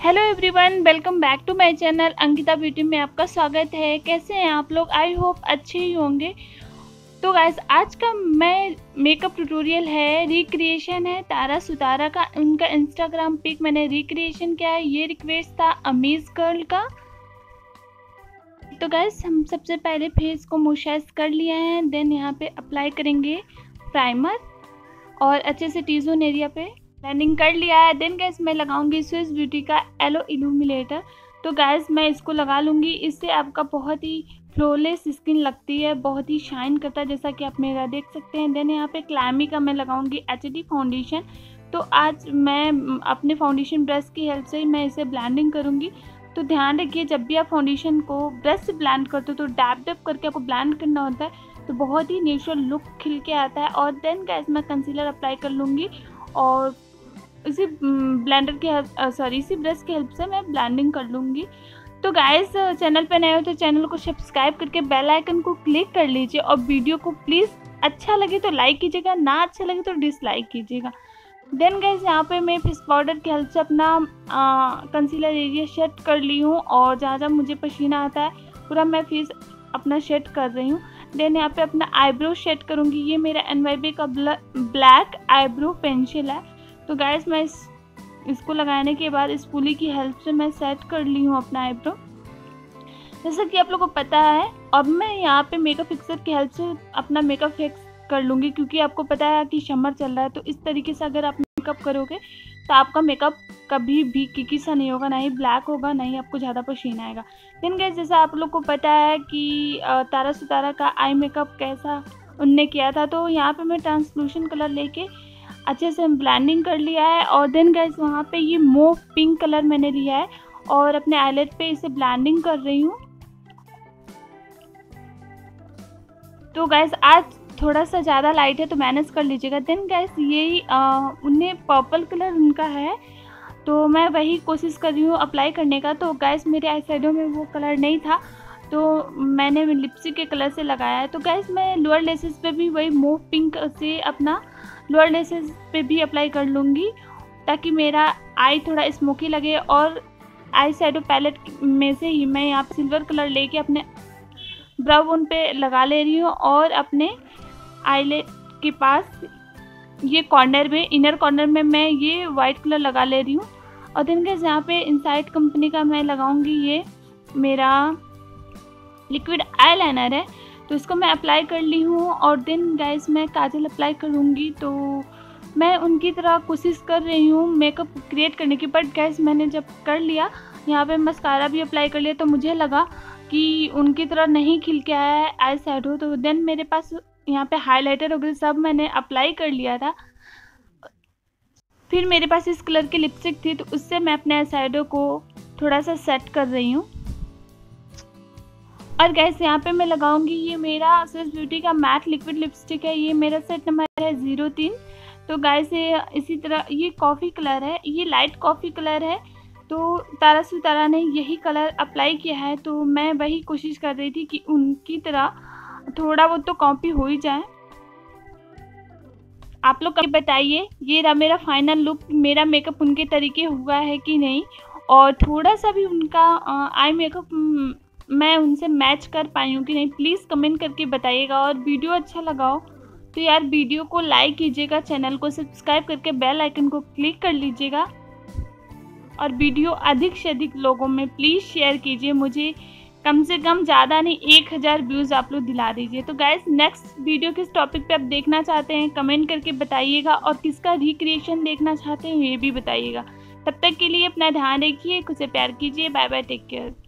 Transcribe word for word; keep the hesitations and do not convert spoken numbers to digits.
Hello everyone, welcome back to my channel Ankita beauty में आपका स्वागत है। कैसे हैं आप लोग? आई होप अच्छे ही होंगे। तो गाइस, आज का मैं मेकअप ट्यूटोरियल है, रिक्रिएशन है तारा सुतारा का। उनका इंस्टाग्राम पिक मैंने रिक्रिएशन किया है। ये रिक्वेस्ट था अमीज गर्ल का। तो गाइस, हम सबसे पहले फेस को मॉइस्चराइज कर लिया है। देन यहाँ पे अप्लाई करेंगे प्राइमर और अच्छे से टी जोन एरिया पे ब्लेंडिंग कर लिया है। देन गैस मैं लगाऊंगी स्विस ब्यूटी का एलो इल्यूमिनेटर। तो गैस मैं इसको लगा लूँगी। इससे आपका बहुत ही फ्लॉलेस स्किन लगती है, बहुत ही शाइन करता है, जैसा कि आप मेरा देख सकते हैं। देन यहाँ पे क्लैमी का मैं लगाऊंगी एच डी फाउंडेशन। तो आज मैं अपने फाउंडेशन ब्रश की हेल्प से ही मैं इसे ब्लेंडिंग करूँगी। तो ध्यान रखिए, जब भी आप फाउंडेशन को ब्रश से ब्लेंड करते हो तो डैप डैप करके आपको ब्लेंड करना होता है, तो बहुत ही नेचुरल लुक खिल के आता है। और देन गैस मैं कंसीलर अप्लाई कर लूँगी और इसी ब्लेंडर के सॉरी इसी ब्रश की हेल्प से मैं ब्लेंडिंग कर लूँगी। तो गाइस, चैनल पे नए हो तो चैनल को सब्सक्राइब करके बेल आइकन को क्लिक कर लीजिए और वीडियो को प्लीज़ अच्छा लगे तो लाइक कीजिएगा, ना अच्छा लगे तो डिसलाइक कीजिएगा। देन गाइस, यहाँ पे मैं फेस पाउडर की हेल्प से अपना कंसीलर एरिया सेट कर ली हूँ और जहाँ जहाँ मुझे पसीना आता है पूरा मैं फेस अपना सेट कर रही हूँ। देन यहाँ पे अपना आईब्रो सेट करूँगी। ये मेरा एन वाई बी का ब्लैक आईब्रो पेंसिल है। तो गाइस, मैं इस इसको लगाने के बाद इस पुली की हेल्प से मैं सेट कर ली हूँ अपना आईब्रो, जैसा कि आप लोगों को पता है। अब मैं यहाँ पे मेकअप फिक्सर की हेल्प से अपना मेकअप फिक्स कर लूँगी, क्योंकि आपको पता है कि समर चल रहा है। तो इस तरीके से अगर आप मेकअप करोगे तो आपका मेकअप कभी भी किकी सा नहीं होगा, ना ही ब्लैक होगा, ना ही आपको ज़्यादा पसीना आएगा। देन गाइस, जैसा आप लोग को पता है कि तारा सुतारा का आई मेकअप कैसा उनने किया था, तो यहाँ पे मैं ट्रांसलूशन कलर लेके अच्छे से ब्लेंडिंग कर लिया है। और देन गाइस, वहाँ पे ये मोव पिंक कलर मैंने लिया है और अपने आईलेट पे इसे ब्लेंडिंग कर रही हूँ। तो गाइस, आज थोड़ा सा ज़्यादा लाइट है तो मैनेज कर लीजिएगा। देन गाइस, यही उन्हें पर्पल कलर उनका है, तो मैं वही कोशिश कर रही हूँ अप्लाई करने का। तो गाइस, मेरे आई शेडो में वो कलर नहीं था तो मैंने लिपस्टिक के कलर से लगाया है। तो गाइस, मैं लोअर लेसेस पे भी वही मूव पिंक से अपना लोअर लेसेस पे भी अप्लाई कर लूँगी, ताकि मेरा आई थोड़ा स्मोकी लगे। और आई शेडो पैलेट में से ही मैं यहाँ पे सिल्वर कलर लेके अपने ब्राउ बोन पे लगा ले रही हूँ और अपने आईलेट के पास ये कॉर्नर में, इनर कॉर्नर में मैं ये वाइट कलर लगा ले रही हूँ। और देन गाइस, यहाँ पे इनसाइड कंपनी का मैं लगाऊंगी, ये मेरा लिक्विड आई लाइनर है, तो इसको मैं अप्लाई कर ली हूँ। और देन गाइस, मैं काजल अप्लाई करूँगी। तो मैं उनकी तरह कोशिश कर रही हूँ मेकअप क्रिएट करने की, बट गाइस मैंने जब कर लिया, यहाँ पे मस्कारा भी अप्लाई कर लिया, तो मुझे लगा कि उनकी तरह नहीं खिल के आया है आई शेडो। तो देन मेरे पास यहाँ पे हाइलाइटर वगैरह सब मैंने अप्लाई कर लिया था। फिर मेरे पास इस कलर की लिपस्टिक थी, तो उससे मैं अपने आई शेडो को थोड़ा सा सेट कर रही हूँ। और गैस, यहाँ पे मैं लगाऊंगी, ये मेरा स्विस ब्यूटी का मैट लिक्विड लिपस्टिक है। ये मेरा सेट नंबर है ज़ीरो तीन। तो गैस, ये इसी तरह ये कॉफ़ी कलर है, ये लाइट कॉफ़ी कलर है। तो तारा सुतारा ने यही कलर अप्लाई किया है, तो मैं वही कोशिश कर रही थी कि उनकी तरह थोड़ा बहुत तो कॉपी हो ही जाए। आप लोग कभी बताइए, ये रहा मेरा फाइनल लुक। मेरा मेकअप उनके तरीके हुआ है कि नहीं, और थोड़ा सा भी उनका आई मेकअप मैं उनसे मैच कर पाई हूँ कि नहीं, प्लीज़ कमेंट करके बताइएगा। और वीडियो अच्छा लगा हो तो यार वीडियो को लाइक कीजिएगा, चैनल को सब्सक्राइब करके बेल आइकन को क्लिक कर लीजिएगा और वीडियो अधिक से अधिक लोगों में प्लीज़ शेयर कीजिए। मुझे कम से कम ज़्यादा नहीं एक हज़ार व्यूज़ आप लोग दिला दीजिए। तो गाइस, नेक्स्ट वीडियो किस टॉपिक पे आप देखना चाहते हैं कमेंट करके बताइएगा, और किसका रिक्रिएशन देखना चाहते हैं ये भी बताइएगा। तब तक के लिए अपना ध्यान रखिए, खुद से प्यार कीजिए। Bye bye, take care.